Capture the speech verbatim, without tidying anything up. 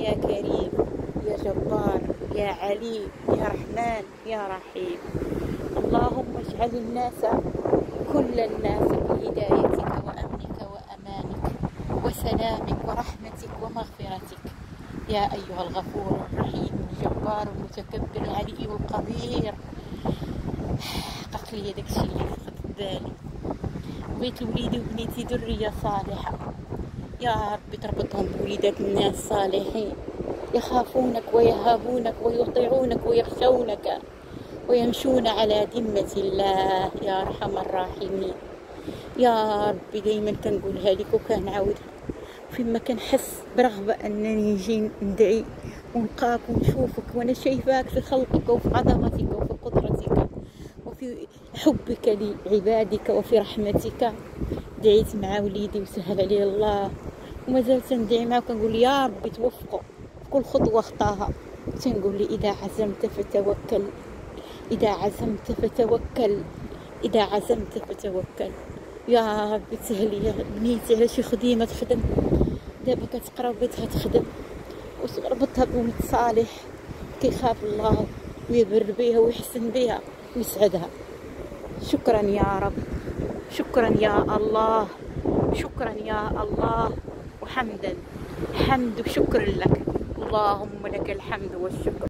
يا كريم يا جبار يا عليم يا رحمن يا رحيم. اللهم اجعل الناس كل الناس بهدايتك وأمنك وأمانك وسلامك ورحمتك ومغفرتك يا أيها الغفور الرحيم الجبار المتكبر العلي القدير. حقق لي داكشي اللي فقد بالي. بغيت وليدي وبنيتي ذرية صالحة يا ربي، تربطهم بوليدات الناس صالحين يخافونك ويهابونك ويطيعونك ويخشونك ويمشون على ذمة الله يا أرحم الراحمين. يا ربي دايما كنقولها لك وكنعاودها فيما كنحس برغبة أنني نجي ندعي ونلقاك ونشوفك وأنا شايفاك في خلقك وفي عظمتك وفي قدرتك وفي حبك لعبادك وفي رحمتك. دعيت مع وليدي وسهل عليه الله وما زلت ندعي معه وكنقول يا ربي توفقه في كل خطوة خطاها. تنقول لي إذا عزمت فتوكل، إذا عزمت فتوكل، إذا عزمت فتوكل. يا ربي تسهلي يا بنيتي على شي خديمة تخدم دابا كتقرا وبغيتها تخدم وربطها بولد صالح كيخاف الله ويبر بها ويحسن بها ويسعدها. شكرا يا رب، شكرا يا الله، شكرا يا الله وحمدا، حمد وشكر لك. اللهم لك الحمد والشكر.